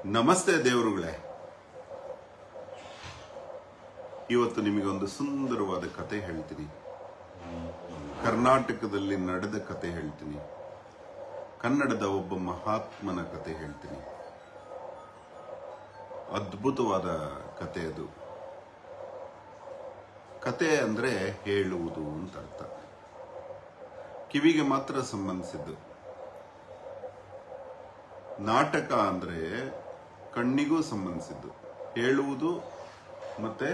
ನಮಸ್ತೆ ದೇವರುಗಳೇ. ಇವತ್ತು ನಿಮಗೊಂದು ಸುಂದರವಾದ ಕತೆ ಹೇಳ್ತೀನಿ. ಕರ್ನಾಟಕದಲ್ಲಿ ನಡೆದ ಕತೆ ಹೇಳ್ತೀನಿ. ಕನ್ನಡದ ಒಬ್ಬ ಮಹಾತ್ಮನ ಕತೆ ಹೇಳ್ತೀನಿ. ಅದ್ಭುತವಾದ ಕತೆ ಅದು. ಕತೆ ಅಂದ್ರೆ ಹೇಳುವುದು ಅಂತ ಅರ್ಥ. ಕಿವಿಗೆ ಮಾತ್ರ ಸಂಬಂಧಿಸಿದ್ದು. ನಾಟಕ ಅಂದ್ರೆ ಕಣ್ಣಿಗೂ ಸಂಬಂಧಿಸಿದ್ದು. ಹೇಳುವುದು ಮತ್ತೆ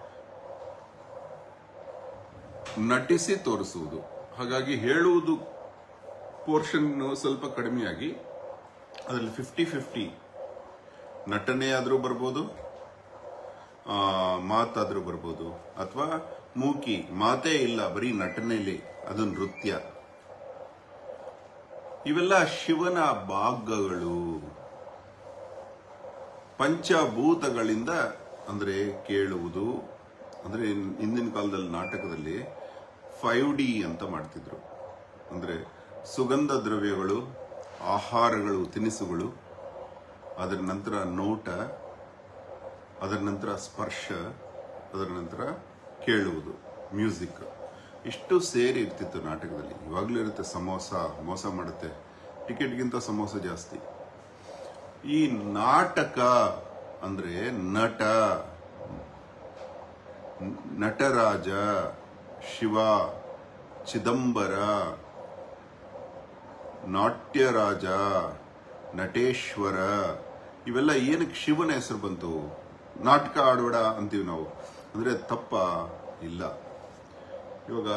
ನಟಿಸಿ ತೋರಿಸುವುದು. ಹಾಗಾಗಿ ಹೇಳುವುದು ಪೋರ್ಷನ್ ಸ್ವಲ್ಪ ಕಡಿಮೆಯಾಗಿ ಅದರಲ್ಲಿ 50-50 ನಟನೆ ಆದ್ರೂ ಬರ್ಬೋದು, ಮಾತಾದ್ರೂ ಬರ್ಬೋದು, ಅಥವಾ ಮೂಕಿ ಮಾತೇ ಇಲ್ಲ ಬರೀ ನಟನೆಯಲ್ಲಿ ಅದು ನೃತ್ಯ. ಇವೆಲ್ಲ ಶಿವನ ಭಾಗಗಳು. ಪಂಚಭೂತಗಳಿಂದ ಅಂದ್ರೆ ಕೇಳುವುದು ಅಂದ್ರೆ ಹಿಂದಿನ ಕಾಲದಲ್ಲಿ ನಾಟಕದಲ್ಲಿ 5D ಅಂತ ಮಾಡ್ತಿದ್ರು. ಅಂದ್ರೆ ಸುಗಂಧ ದ್ರವ್ಯಗಳು, ಆಹಾರಗಳು, ತಿನಿಸುಗಳು, ಅದರ ನಂತರ ನೋಟ, ಅದರ ನಂತರ ಸ್ಪರ್ಶ, ಅದರ ನಂತರ ಕೇಳುವುದು, ಮ್ಯೂಸಿಕ್. ಇಷ್ಟು ಸೇರಿ ಇರ್ತಿತ್ತು ನಾಟಕದಲ್ಲಿ. ಇವಾಗಲೂ ಇರುತ್ತೆ. ಸಮೋಸ ಮೋಸ ಮಾಡುತ್ತೆ, ಟಿಕೆಟ್ಗಿಂತ ಸಮೋಸ ಜಾಸ್ತಿ. ಈ ನಾಟಕ ಅಂದ್ರೆ ನಟ, ನಟರಾಜ, ಶಿವ, ಚಿದಂಬರ, ನಾಟ್ಯರಾಜ, ನಟೇಶ್ವರ, ಇವೆಲ್ಲ ಏನಕ್ಕೆ ಶಿವನ ಹೆಸರು ಬಂತು? ನಾಟಕ ಆಡೋಡ ಅಂತೀವಿ ನಾವು. ಅಂದ್ರೆ ತಪ್ಪ ಇಲ್ಲ. ಇವಾಗ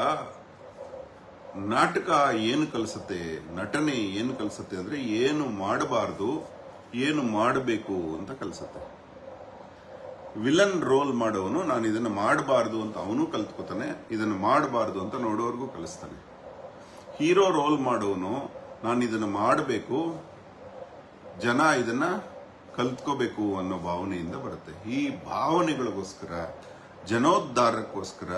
ನಾಟಕ ಏನು ಕಲಿಸುತ್ತೆ, ನಟನೆ ಏನು ಕಲಿಸುತ್ತೆ ಅಂದ್ರೆ ಏನು ಮಾಡಬಾರ್ದು, ಏನು ಮಾಡಬೇಕು ಅಂತ ಕಲಿಸುತ್ತೆ. ವಿಲನ್ ರೋಲ್ ಮಾಡೋನು ನಾನು ಇದನ್ನು ಮಾಡಬಾರ್ದು ಅಂತ ಅವನು ಕಲ್ತ್ಕೋತಾನೆ, ಇದನ್ನು ಮಾಡಬಾರ್ದು ಅಂತ ನೋಡೋರ್ಗೂ ಕಲಿಸ್ತಾನೆ. ಹೀರೋ ರೋಲ್ ಮಾಡೋನು ನಾನು ಇದನ್ನು ಮಾಡಬೇಕು, ಜನ ಇದನ್ನ ಕಲ್ತ್ಕೋಬೇಕು ಅನ್ನೋ ಭಾವನೆಯಿಂದ ಬರುತ್ತೆ. ಈ ಭಾವನೆಗಳಿಗೋಸ್ಕರ, ಜನೋದ್ಧಾರಕ್ಕೋಸ್ಕರ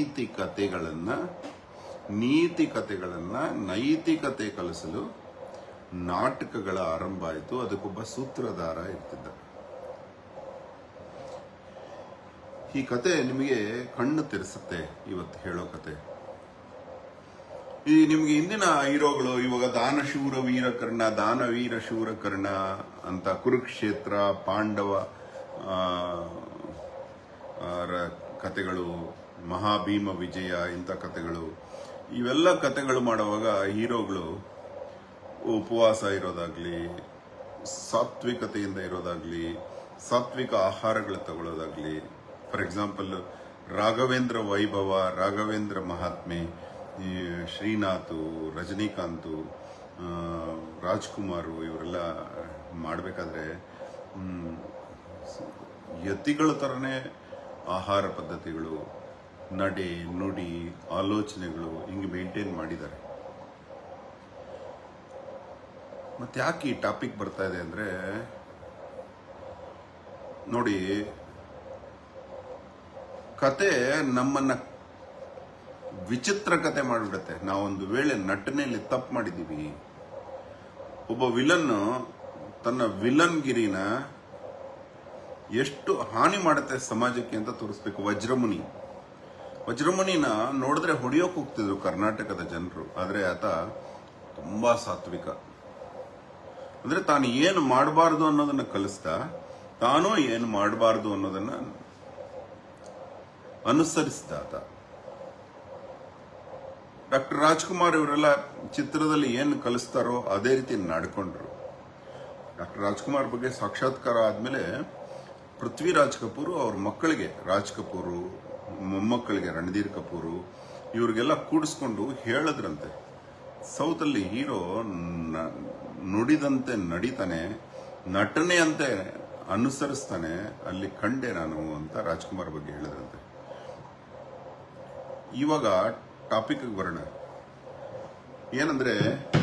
ನೈತಿಕತೆ ಕಲಿಸಲು ನಾಟಕಗಳ ಆರಂಭ ಆಯಿತು. ಅದಕ್ಕೊಬ್ಬ ಸೂತ್ರಧಾರ ಇರ್ತಿದ್ದ. ಈ ಕತೆ ನಿಮಗೆ ಕಣ್ಣು ತೆರೆಸುತ್ತೆ. ಇವತ್ತು ಹೇಳೋ ಕತೆ ಈ ನಿಮ್ಗೆ ಹಿಂದಿನ ಹೀರೋಗಳು ಇವಾಗ ದಾನಶೂರ ವೀರಕರ್ಣ, ದಾನವೀರ ಶೂರಕರ್ಣ ಅಂತ, ಕುರುಕ್ಷೇತ್ರ, ಪಾಂಡವ ಕತೆಗಳು, ಮಹಾಭೀಮ ವಿಜಯ, ಇಂಥ ಕತೆಗಳು, ಇವೆಲ್ಲ ಕತೆಗಳು ಮಾಡುವಾಗ ಹೀರೋಗಳು ಉಪವಾಸ ಇರೋದಾಗ್ಲಿ, ಸಾತ್ವಿಕತೆಯಿಂದ ಇರೋದಾಗ್ಲಿ, ಸಾತ್ವಿಕ ಆಹಾರಗಳು ತಗೊಳ್ಳೋದಾಗ್ಲಿ. ಫಾರ್ ಎಕ್ಸಾಂಪಲ್ ರಾಘವೇಂದ್ರ ವೈಭವ, ರಾಘವೇಂದ್ರ ಮಹಾತ್ಮೆ, ಶ್ರೀನಾಥ್, ರಜನಿಕಾಂತ್, ರಾಜ್ಕುಮಾರ್ ಇವರೆಲ್ಲ ಮಾಡಬೇಕಾದ್ರೆ ಯತಿಗಳ ಥರನೇ ಆಹಾರ ಪದ್ಧತಿಗಳು, ನಡೆ, ನುಡಿ, ಆಲೋಚನೆಗಳು ಹಿಂಗೆ ಮೇಂಟೈನ್ ಮಾಡಿದ್ದಾರೆ. ಮತ್ತೆ ಯಾಕೆ ಈ ಟಾಪಿಕ್ ಬರ್ತಾ ಇದೆ ಅಂದ್ರೆ, ನೋಡಿ, ಕತೆ ನಮ್ಮನ್ನ ವಿಚಿತ್ರ ಕತೆ ಮಾಡಿಬಿಡುತ್ತೆ. ನಾವೊಂದು ವೇಳೆ ನಟನೆಯಲ್ಲಿ ತಪ್ಪು ಮಾಡಿದ್ದೀವಿ. ಒಬ್ಬ ವಿಲನ್ ತನ್ನ ವಿಲನ್ಗಿರಿನ ಎಷ್ಟು ಹಾನಿ ಮಾಡುತ್ತೆ ಸಮಾಜಕ್ಕೆ ಅಂತ ತೋರಿಸ್ಬೇಕು. ವಜ್ರಮುನಿನ ನೋಡಿದ್ರೆ ಹೊಡೆಯೋಕೆ ಹೋಗ್ತಿದ್ರು ಕರ್ನಾಟಕದ ಜನರು. ಆದ್ರೆ ಆತ ತುಂಬಾ ಸಾತ್ವಿಕ. ಅಂದ್ರೆ ತಾನು ಏನು ಮಾಡಬಾರ್ದು ಅನ್ನೋದನ್ನ ಕಲಿಸ್ತಾ, ತಾನೂ ಏನು ಮಾಡಬಾರ್ದು ಅನ್ನೋದನ್ನ ಅನುಸರಿಸಿದ ಆತ. ಡಾಕ್ಟರ್ ರಾಜ್ಕುಮಾರ್ ಇವರೆಲ್ಲ ಚಿತ್ರದಲ್ಲಿ ಏನು ಕಲಿಸ್ತಾರೋ ಅದೇ ರೀತಿ ನಡ್ಕೊಂಡ್ರು. ಡಾಕ್ಟರ್ ರಾಜ್ಕುಮಾರ್ ಬಗ್ಗೆ ಸಾಕ್ಷಾತ್ಕಾರ ಆದ್ಮೇಲೆ ಪೃಥ್ವಿರಾಜ್ ಕಪೂರ್ ಅವ್ರ ಮಕ್ಕಳಿಗೆ, ರಾಜ್ ಕಪೂರ್ ಮೊಮ್ಮಕ್ಕಳಿಗೆ ರಣಧೀರ್ ಕಪೂರ್, ಇವ್ರಿಗೆಲ್ಲ ಕೂಡಿಸ್ಕೊಂಡು ಹೇಳಿದ್ರಂತೆ, ಸೌತ್ ಅಲ್ಲಿ ಹೀರೋ ನುಡಿದಂತೆ ನಡೀತಾನೆ, ನಟನೆಯಂತೆ ಅನುಸರಿಸ್ತಾನೆ, ಅಲ್ಲಿ ಕಂಡೆ ನಾನು ಅಂತ ರಾಜ್ಕುಮಾರ್ ಬಗ್ಗೆ ಹೇಳಿದ್ರಂತೆ. ಇವಾಗ ಟಾಪಿಕ್ ಬರೋಣ. ಏನಂದ್ರೆ,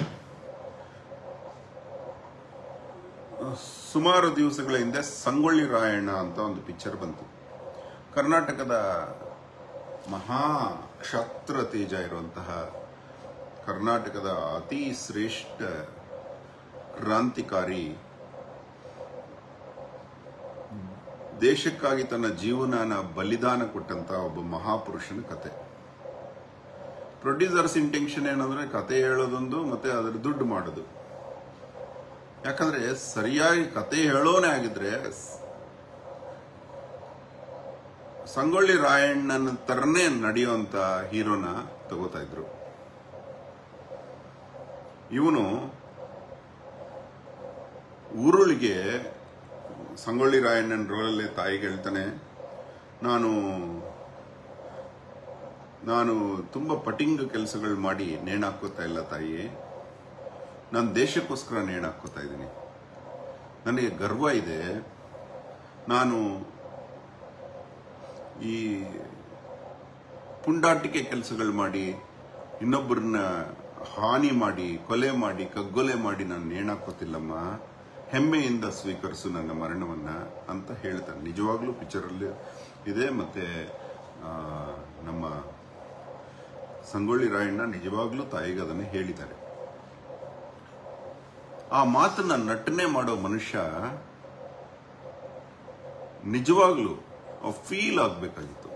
ಸುಮಾರು ದಿವಸಗಳ ಹಿಂದೆ ಸಂಗೊಳ್ಳಿ ರಾಯಣ್ಣ ಅಂತ ಒಂದು ಪಿಕ್ಚರ್ ಬಂತು. ಕರ್ನಾಟಕದ ಮಹಾ ಕ್ಷತ್ರ ತೇಜ ಇರುವಂತಹ, ಕರ್ನಾಟಕದ ಅತಿ ಶ್ರೇಷ್ಠ ಕ್ರಾಂತಿಕಾರಿ ದೇಶಕ್ಕಾಗಿ ತನ್ನ ಜೀವನನ ಬಲಿದಾನ ಕೊಟ್ಟಂತ ಒಬ್ಬ ಮಹಾಪುರುಷನ ಕತೆ. ಪ್ರೊಡ್ಯೂಸರ್ಸ್ ಇಂಟೆನ್ಷನ್ ಏನಂದ್ರೆ ಕತೆ ಹೇಳೋದೊಂದು, ಮತ್ತೆ ಅದರ ದುಡ್ಡು ಮಾಡೋದು. ಯಾಕಂದ್ರೆ ಸರಿಯಾಗಿ ಕತೆ ಹೇಳೋನೇ ಆಗಿದ್ರೆ ಸಂಗೊಳ್ಳಿ ರಾಯಣ್ಣನ ತರನೇ ನಡೆಯುವಂತ ಹೀರೋನ ತಗೋತಾ ಇದ್ರು. ಇವನು ಊರುಳಿಗೆ ಸಂಗೊಳ್ಳಿ ರಾಯಣ್ಣನ ರೋಲಲ್ಲಿ ತಾಯಿಗೆ ಹೇಳ್ತಾನೆ, ನಾನು ತುಂಬಾ ಪಟಿಂಗ್ ಕೆಲಸಗಳು ಮಾಡಿ ನೇಣಾಕೋತಾ ಇಲ್ಲ ತಾಯಿ, ನಾನು ದೇಶಕ್ಕೋಸ್ಕರ ನೇಣಾಕೋತಾ ಇದ್ದೀನಿ. ನನಗೆ ಗರ್ವ ಇದೆ, ನಾನು ಈ ಪುಂಡಾಟಿಕೆ ಕೆಲಸಗಳು ಮಾಡಿ ಇನ್ನೊಬ್ಬರನ್ನ ಹಾನಿ ಮಾಡಿ ಕೊಲೆ ಮಾಡಿ ಕಗ್ಗೊಲೆ ಮಾಡಿ ನಾನು ನೇಣಾಕೋತಿಲ್ಲಮ್ಮ, ಹೆಮ್ಮೆಯಿಂದ ಸ್ವೀಕರಿಸು ನನ್ನ ಮರಣವನ್ನ ಅಂತ ಹೇಳ್ತಾನೆ. ನಿಜವಾಗ್ಲೂ ಪಿಕ್ಚರಲ್ಲಿ ಇದೆ. ಮತ್ತೆ ನಮ್ಮ ಸಂಗೊಳ್ಳಿ ರಾಯಣ್ಣ ನಿಜವಾಗ್ಲೂ ತಾಯಿಗೆ ಅದನ್ನು ಹೇಳಿದ್ದಾರೆ. ಆ ಮಾತನ್ನ ನಟನೆ ಮಾಡೋ ಮನುಷ್ಯ ನಿಜವಾಗ್ಲೂ ಫೀಲ್ ಆಗ್ಬೇಕಾಗಿತ್ತು.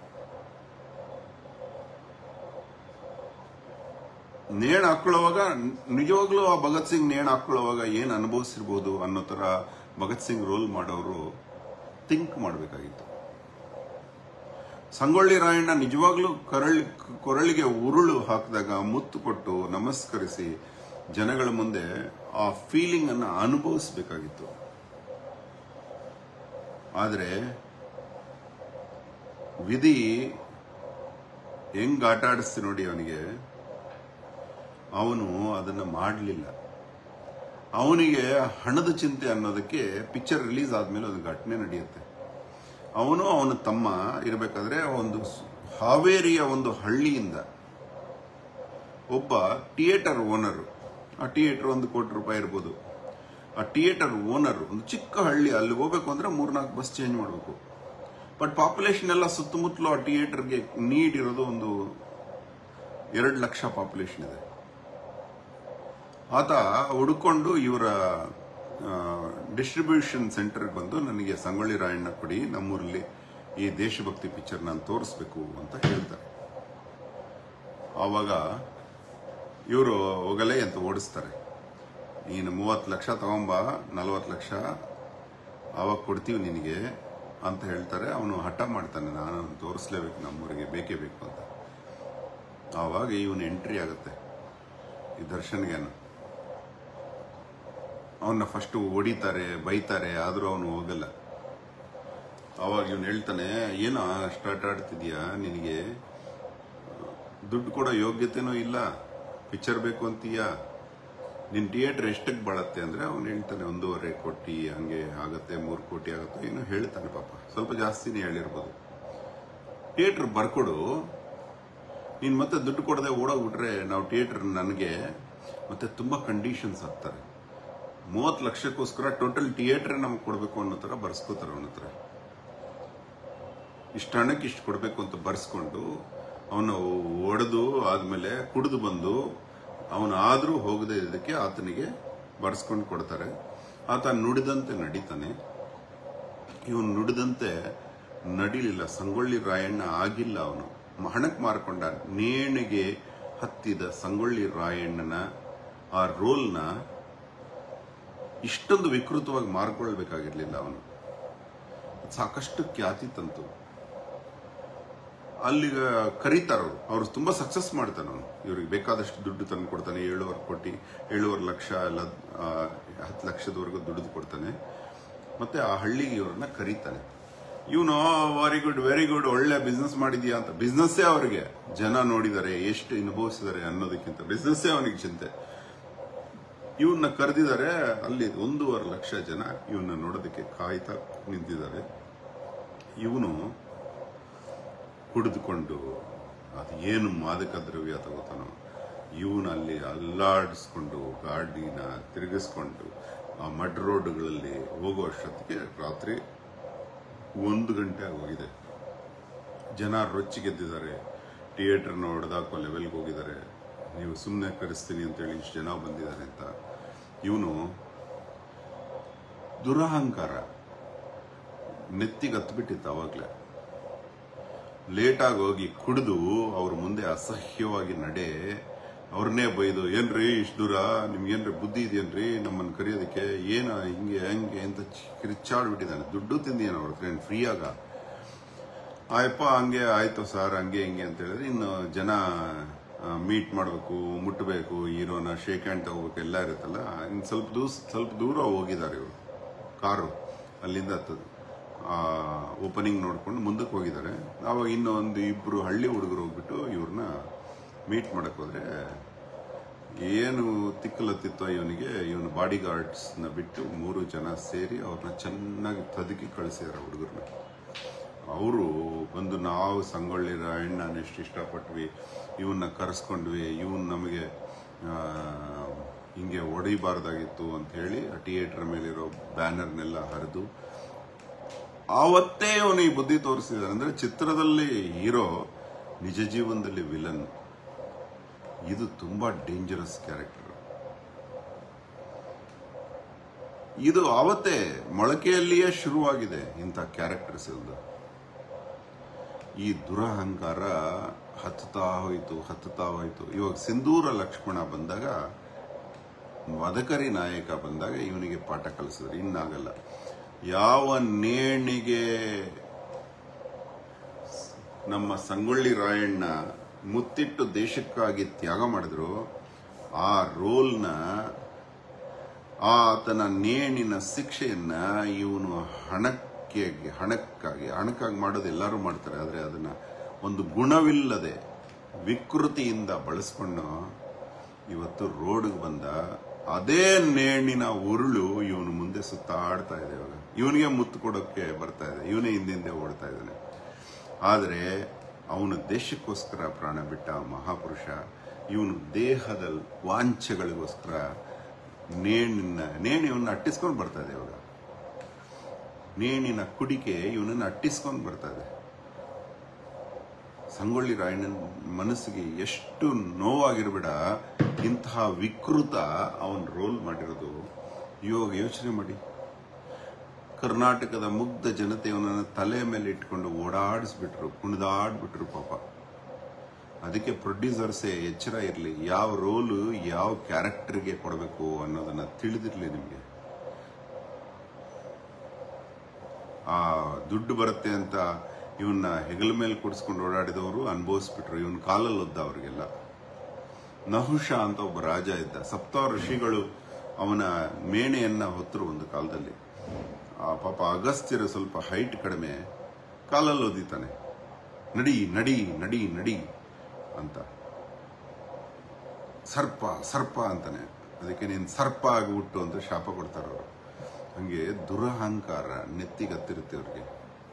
ನೇಣು ಹಾಕೊಳ್ಳುವಾಗ ನಿಜವಾಗ್ಲೂ ಆ ಭಗತ್ ಸಿಂಗ್ ನೇಣು ಹಾಕೊಳ್ಳುವಾಗ ಏನ್ ಅನುಭವಿಸಿರ್ಬೋದು ಅನ್ನೋ ತರ ಭಗತ್ ಸಿಂಗ್ ರೋಲ್ ಮಾಡೋರು ಥಿಂಕ್ ಮಾಡಬೇಕಾಗಿತ್ತು. ಸಂಗೊಳ್ಳಿ ರಾಯಣ್ಣ ನಿಜವಾಗ್ಲೂ ಕೊರಳಿಗೆ ಉರುಳು ಹಾಕಿದಾಗ ಮುತ್ತು ಕೊಟ್ಟು ನಮಸ್ಕರಿಸಿ ಜನಗಳ ಮುಂದೆ ಆ ಫೀಲಿಂಗ್ ಅನ್ನ ಅನುಭವಿಸಬೇಕಾಗಿತ್ತು. ಆದರೆ ವಿಧಿ ಹೆಂಗ್ ಆಟ ಆಡಿಸ್ತಿ ನೋಡಿ ಅವನಿಗೆ. ಅವನು ಅದನ್ನ ಮಾಡಲಿಲ್ಲ. ಅವನಿಗೆ ಹಣದ ಚಿಂತೆ ಅನ್ನೋದಕ್ಕೆ ಪಿಕ್ಚರ್ ರಿಲೀಸ್ ಆದ್ಮೇಲೆ ಒಂದು ಘಟನೆ ನಡೆಯುತ್ತೆ. ಅವನ ತಮ್ಮ ಇರಬೇಕಾದ್ರೆ ಒಂದು ಹಾವೇರಿಯ ಒಂದು ಹಳ್ಳಿಯಿಂದ ಒಬ್ಬ ಥಿಯೇಟರ್ ಓನರ್, ಆ ಥಿಯೇಟರ್ 1 ಕೋಟಿ ರೂಪಾಯಿ ಇರ್ಬೋದು, ಆ ಥಿಯೇಟರ್ ಓನರ್ ಒಂದು ಚಿಕ್ಕ ಹಳ್ಳಿ, ಅಲ್ಲಿ ಹೋಗ್ಬೇಕು ಅಂದ್ರೆ 3-4 ಬಸ್ ಚೇಂಜ್ ಮಾಡಬೇಕು. ಬಟ್ ಪಾಪ್ಯುಲೇಷನ್ ಎಲ್ಲ ಸುತ್ತಮುತ್ತಲು ಆ ಥಿಯೇಟರ್ಗೆ ನೀಡ್ ಇರೋದು ಒಂದು 2 ಲಕ್ಷ ಪಾಪ್ಯುಲೇಷನ್ ಇದೆ. ಆತ ಹುಡುಕೊಂಡು ಇವರ ಡಿಸ್ಟ್ರಿಬ್ಯೂಷನ್ ಸೆಂಟರ್ಗೆ ಬಂದು ನನಗೆ ಸಂಗೊಳ್ಳಿ ರಾಯಣ್ಣ ಕೊಡಿ, ನಮ್ಮೂರಲ್ಲಿ ಈ ದೇಶಭಕ್ತಿ ಪಿಕ್ಚರ್ ನಾನು ತೋರಿಸ್ಬೇಕು ಅಂತ ಹೇಳ್ತಾರೆ. ಆವಾಗ ಇವರು ಹೋಗಲೇ ಅಂತ ಓಡಿಸ್ತಾರೆ. ನೀನು 30 ಲಕ್ಷ ತಗೊಂಬ, 40 ಲಕ್ಷ ಆವಾಗ ಕೊಡ್ತೀವಿ ನಿನಗೆ ಅಂತ ಹೇಳ್ತಾರೆ. ಅವನು ಹಠ ಮಾಡ್ತಾನೆ, ನಾನು ತೋರಿಸ್ಲೇಬೇಕು, ನಮ್ಮೂರಿಗೆ ಬೇಕೇ ಬೇಕು ಅಂತ. ಆವಾಗ ಇವನು ಎಂಟ್ರಿ ಆಗುತ್ತೆ ಈ ದರ್ಶನ್ಗೇನು. ಅವನ್ನ ಫಸ್ಟ್ ಹೊಡಿತಾರೆ, ಬೈತಾರೆ, ಆದ್ರೂ ಅವನು ಹೋಗಲ್ಲ. ಅವಾಗ ಇವನು ಹೇಳ್ತಾನೆ, ಏನೋ ಸ್ಟಾರ್ಟ್ ಆಡ್ತಿದ್ಯಾ, ನಿನಗೆ ದುಡ್ಡು ಕೊಡೋ ಯೋಗ್ಯತೆನೂ ಇಲ್ಲ, ಪಿಕ್ಚರ್ ಬೇಕು ಅಂತೀಯಾ, ನಿನ್ ಥಿಯೇಟರ್ ಎಷ್ಟಕ್ಕೆ ಬಾಳತ್ತೆ ಅಂದ್ರೆ ಅವನು ಹೇಳ್ತಾನೆ 1.5 ಕೋಟಿ ಹಂಗೆ ಆಗತ್ತೆ, 3 ಕೋಟಿ ಆಗತ್ತೆ, ಏನೋ ಹೇಳ್ತಾನೆ. ಪಾಪ ಸ್ವಲ್ಪ ಜಾಸ್ತಿನೇ ಹೇಳಿರ್ಬೋದು. ಥಿಯೇಟರ್ ಬರ್ಕೊಡು, ನೀನ್ ಮತ್ತೆ ದುಡ್ಡು ಕೊಡದೆ ಓಡೋಗ್ಬಿಟ್ರೆ ನಾವು ಥಿಯೇಟರ್ ನನಗೆ ಮತ್ತೆ ತುಂಬಾ ಕಂಡೀಷನ್ಸ್ ಹಾಕ್ತಾರೆ. 30 ಲಕ್ಷಕ್ಕೋಸ್ಕರ ಟೋಟಲ್ ಥಿಯೇಟರ್ ನಮ್ಗೆ ಕೊಡಬೇಕು ಅನ್ನೋ ತರ ಬರ್ಸ್ಕೋತಾರೆ ಅವನ ಹತ್ರ. ಇಷ್ಟು ಹಣಕ್ಕೆ ಇಷ್ಟು ಕೊಡಬೇಕು ಅಂತ ಬರ್ಸ್ಕೊಂಡು ಅವನು ಒಡೆದು ಆದ್ಮೇಲೆ ಕುಡಿದು ಬಂದು ಅವನು ಆದ್ರೂ ಹೋಗದೆ ಇದಕ್ಕೆ ಆತನಿಗೆ ಬರ್ಸ್ಕೊಂಡು ಕೊಡ್ತಾರೆ. ಆತ ನುಡಿದಂತೆ ನಡೀತಾನೆ. ಇವನು ನುಡಿದಂತೆ ನಡೀಲಿಲ್ಲ. ಸಂಗೊಳ್ಳಿ ರಾಯಣ್ಣ ಆಗಿಲ್ಲ. ಅವನು ಹಣಕ್ಕೆ ಮಾರ್ಕೊಂಡ. ನೇಣಿಗೆ ಹತ್ತಿದ ಸಂಗೊಳ್ಳಿ ರಾಯಣ್ಣನ ಆ ರೋಲ್ನ ಇಷ್ಟೊಂದು ವಿಕೃತವಾಗಿ ಮಾರ್ಕೊಳ್ಬೇಕಾಗಿರ್ಲಿಲ್ಲ. ಅವನು ಸಾಕಷ್ಟು ಖ್ಯಾತಿ ತಂತು. ಅಲ್ಲಿಗ ಕರೀತಾರವ್ರು, ಅವ್ರು ತುಂಬಾ ಸಕ್ಸಸ್ ಮಾಡ್ತಾನೆ. ಅವನು ಇವ್ರಿಗೆ ಬೇಕಾದಷ್ಟು ದುಡ್ಡು ತಂದು ಕೊಡ್ತಾನೆ. 7.5 ಕೋಟಿ 7.5 ಲಕ್ಷ ಎಲ್ಲ 10 ಲಕ್ಷದವರೆಗೂ ದುಡ್ಡು ಕೊಡ್ತಾನೆ. ಮತ್ತೆ ಆ ಹಳ್ಳಿಗೆ ಇವ್ರನ್ನ ಕರೀತಾನೆ. ಇವನು ವೆರಿ ಗುಡ್ ಒಳ್ಳೆ ಬಿಸ್ನೆಸ್ ಮಾಡಿದ್ಯಾ ಅಂತ. ಬಿಸ್ನೆಸ್ಸೇ ಅವ್ರಿಗೆ ಜನ ನೋಡಿದ್ದಾರೆ, ಎಷ್ಟು ಅನುಭವಿಸಿದ್ದಾರೆ ಅನ್ನೋದಕ್ಕಿಂತ ಬಿಸ್ನೆಸ್ಸೇ ಅವನಿಗೆ ಚಿಂತೆ. ಇವನ್ನ ಕರೆದಿದ್ದಾರೆ. ಅಲ್ಲಿ 1.5 ಲಕ್ಷ ಜನ ಇವನ್ನ ನೋಡೋದಕ್ಕೆ ಕಾಯ್ತಾ ನಿಂತಿದ್ದಾರೆ. ಇವನು ಕುಡಿದುಕೊಂಡು ಅದು ಏನು ಮಾದಕ ದ್ರವ್ಯ ತಗೋತಾನೋ ಇವನಲ್ಲಿ ಅಲ್ಲಾಡಿಸ್ಕೊಂಡು ಗಾಡಿನ ತಿರುಗಿಸ್ಕೊಂಡು ಆ ಮಡ್ ರೋಡ್ಗಳಲ್ಲಿ ಹೋಗೋ ಅಷ್ಟೊತ್ತಿಗೆ ರಾತ್ರಿ 1 ಗಂಟೆ ಆಗೋಗಿದೆ. ಜನ ರೊಚ್ಚಿಗೆದ್ದಿದ್ದಾರೆ. ಥಿಯೇಟರ್ನ ಹೊಡೆದಾಕೋ ಲೆವೆಲ್ಗೆ ಹೋಗಿದ್ದಾರೆ. ನೀವು ಸುಮ್ಮನೆ ಕರೆಸ್ತೀನಿ ಅಂತೇಳಿ ಇಷ್ಟು ಜನ ಬಂದಿದ್ದಾರೆ ಅಂತ. ಇವನು ದುರಹಂಕಾರ, ನೆತ್ತಿಗೆ ಹತ್ಬಿಟ್ಟಿತ್ತು ಅವಾಗಲೇ. ಲೇಟಾಗಿ ಹೋಗಿ ಕುಡಿದು ಅವ್ರ ಮುಂದೆ ಅಸಹ್ಯವಾಗಿ ನಡೆ, ಅವ್ರನ್ನೇ ಬೈದು, ಏನ್ರಿ ಇಷ್ಟು ದೂರ, ನಿಮ್ಗೇನ್ರಿ ಬುದ್ಧಿ ಇದೆಯೇನ್ರಿ ನಮ್ಮನ್ನು ಕರೆಯೋದಕ್ಕೆ, ಏನ ಹಿಂಗೆ ಹಂಗೆ ಅಂತ ಕಿರಿಚಾಡ್ಬಿಟ್ಟಿದ್ದಾನೆ. ದುಡ್ಡು ತಿಂದಿಯೇನು ಅವ್ರ ಹತ್ರ ಏನು ಫ್ರೀಯಾಗ? ಆಯಪ್ಪ ಹಂಗೆ ಆಯ್ತು ಸರ್, ಹಂಗೆ ಹಿಂಗೆ ಅಂತ ಹೇಳಿದ್ರೆ, ಇನ್ನು ಜನ ಮೀಟ್ ಮಾಡಬೇಕು, ಮುಟ್ಟಬೇಕು, ಹೀರೋನ ಶೇಕ್ ಹ್ಯಾಂಡ್ ತಗೋಬೇಕು ಎಲ್ಲ ಇರುತ್ತಲ್ಲ. ಇನ್ನು ಸ್ವಲ್ಪ ದೂರ ಹೋಗಿದ್ದಾರೆ ಇವರು. ಕಾರು ಅಲ್ಲಿಂದ ಓಪನಿಂಗ್ ನೋಡ್ಕೊಂಡು ಮುಂದಕ್ಕೆ ಹೋಗಿದ್ದಾರೆ. ಆವಾಗ ಇನ್ನೊಂದು ಇಬ್ಬರು ಹಳ್ಳಿ ಹುಡುಗರು ಹೋಗ್ಬಿಟ್ಟು ಇವ್ರನ್ನ ಮೀಟ್ ಮಾಡಕ್ಕೆ ಹೋದ್ರೆ, ಏನು ತಿಕ್ಕಲತ್ತಿತ್ತೋ ಇವನಿಗೆ, ಇವನ ಬಾಡಿ ಗಾರ್ಡ್ಸ್ನ ಬಿಟ್ಟು 3 ಜನ ಸೇರಿ ಅವ್ರನ್ನ ಚೆನ್ನಾಗಿ ತದುಕಿ ಕಳಿಸಿದಾರೆ ಹುಡುಗರನ್ನ. ಅವರು ಬಂದು, ನಾವು ಸಂಗೊಳ್ಳಿ ರಾಯಣ್ಣನ ಎಷ್ಟು ಇಷ್ಟಪಟ್ವಿ, ಇವನ್ನ ಕರೆಸ್ಕೊಂಡ್ವಿ, ಇವನ್ ನಮಗೆ ಹಿಂಗೆ ಹೊಡಿಬಾರ್ದಾಗಿತ್ತು ಅಂತ ಹೇಳಿ ಆ ಥಿಯೇಟರ್ ಮೇಲಿರೋ ಬ್ಯಾನರ್ನೆಲ್ಲ ಹರಿದು ಆವತ್ತೇ ಅವನು ಈ ಬುದ್ಧಿ ತೋರಿಸಿದಾರೆ. ಅಂದ್ರೆ ಚಿತ್ರದಲ್ಲಿ ಹೀರೋ, ನಿಜ ಜೀವನದಲ್ಲಿ ವಿಲನ್. ಇದು ತುಂಬಾ ಡೇಂಜರಸ್ ಕ್ಯಾರೆಕ್ಟರ್. ಇದು ಆವತ್ತೇ ಮೊಳಕೆಯಲ್ಲಿಯೇ ಶುರುವಾಗಿದೆ ಇಂಥ ಕ್ಯಾರೆಕ್ಟರ್ಸ್ ಇಲ್ದು. ಈ ದುರಹಂಕಾರ ಹತ್ತುತ್ತಾ ಹೋಯ್ತು. ಇವಾಗ ಸಿಂಧೂರ ಲಕ್ಷ್ಮಣ ಬಂದಾಗ, ಮದಕರಿ ನಾಯಕ ಬಂದಾಗ ಇವನಿಗೆ ಪಾಠ ಕಲಿಸಿದ್ರು. ಇನ್ನಾಗಲ್ಲ. ಯಾವ ನೇಣಿಗೆ ನಮ್ಮ ಸಂಗೊಳ್ಳಿ ರಾಯಣ್ಣ ಮುತ್ತಿಟ್ಟು ದೇಶಕ್ಕಾಗಿ ತ್ಯಾಗ ಮಾಡಿದ್ರು, ಆ ರೋಲ್ನ, ಆತನ ನೇಣಿನ ಶಿಕ್ಷೆಯನ್ನ ಇವನು ಹಣಕ್ಕಾಗಿ ಮಾಡೋದು ಎಲ್ಲರೂ ಮಾಡ್ತಾರೆ. ಆದರೆ ಅದನ್ನ ಒಂದು ಗುಣವಿಲ್ಲದೆ ವಿಕೃತಿಯಿಂದ ಬಳಸ್ಕೊಂಡು ಇವತ್ತು ರೋಡ್ಗೆ ಬಂದ. ಅದೇ ನೇಣಿನ ಉರುಳು ಇವನು ಮುಂದೆ ಸುತ್ತಾಡ್ತಾ ಇದೆ. ಇವಾಗ ಇವನಿಗೆ ಮುತ್ತು ಕೊಡೋಕ್ಕೆ ಬರ್ತಾ ಇದೆ, ಇವನೇ ಹಿಂದೆ ಓಡ್ತಾ ಇದ್ದಾನೆ. ಆದರೆ ಅವನು ದೇಶಕ್ಕೋಸ್ಕರ ಪ್ರಾಣ ಬಿಟ್ಟ ಮಹಾಪುರುಷ. ಇವನು ದೇಹದ ವಾಂಛೆಗಳಿಗೋಸ್ಕರ ನೇಣಿಯನ್ನು ಅಟ್ಟಿಸ್ಕೊಂಡು ಬರ್ತಾ ಇದೆ. ಇವಾಗ ನೇಣಿನ ಕುಡಿಕೆ ಇವನನ್ನು ಅಟ್ಟಿಸ್ಕೊಂಡು ಬರ್ತಾ ಇದೆ. ಸಂಗೊಳ್ಳಿ ರಾಯಣ್ಣನ ಮನಸ್ಸಿಗೆ ಎಷ್ಟು ನೋವಾಗಿರ್ಬೇಡ, ಇಂತಹ ವಿಕೃತ ಅವನ್ ರೋಲ್ ಮಾಡಿರೋದು. ಇವಾಗ ಯೋಚನೆ ಮಾಡಿ, ಕರ್ನಾಟಕದ ಮುಗ್ಧ ಜನತೆಯವನನ್ನು ತಲೆ ಮೇಲೆ ಇಟ್ಕೊಂಡು ಓಡಾಡಿಸ್ಬಿಟ್ರು, ಕುಣಿದಾಡ್ಬಿಟ್ರು ಪಾಪ. ಅದಕ್ಕೆ ಪ್ರೊಡ್ಯೂಸರ್ಸೇ ಎಚ್ಚರ ಇರಲಿ, ಯಾವ ರೋಲು ಯಾವ ಕ್ಯಾರೆಕ್ಟರ್ಗೆ ಕೊಡಬೇಕು ಅನ್ನೋದನ್ನ ತಿಳಿದಿರಲಿ ನಿಮಗೆ. ಆ ದುಡ್ಡು ಬರುತ್ತೆ ಅಂತ ಇವನ್ನ ಹೆಗಲ ಮೇಲೆ ಕೊಡಿಸ್ಕೊಂಡು ಓಡಾಡಿದವರು ಅನುಭವಿಸ್ಬಿಟ್ರು. ಇವನ್ ಕಾಲಲ್ಲಿ ಒದ್ದ ಅವ್ರಿಗೆಲ್ಲ. ನಹುಷ ಅಂತ ಒಬ್ಬ ರಾಜ ಇದ್ದ. ಸಪ್ತ ಋಷಿಗಳು ಅವನ ಮೇಣೆಯನ್ನ ಹೊತ್ತರು ಒಂದು ಕಾಲದಲ್ಲಿ. ಆ ಪಾಪ ಅಗಸ್ತ್ಯರು ಸ್ವಲ್ಪ ಹೈಟ್ ಕಡಿಮೆ, ಕಾಲಲ್ಲಿ ಒದ್ದಿತಾನೆ. ನಡಿ ನಡಿ ನಡಿ ನಡಿ ಅಂತ. ಸರ್ಪ ಅಂತಾನೆ. ಅದಕ್ಕೆ ನೀನ್ ಸರ್ಪ ಆಗಿಬಿಟ್ಟು ಅಂತ ಶಾಪ ಕೊಡ್ತಾರ ಅವರು. ಹಂಗೆ ದುರಹಂಕಾರ ನೆತ್ತಿಗತ್ತಿರುತ್ತೆ ಅವ್ರಿಗೆ.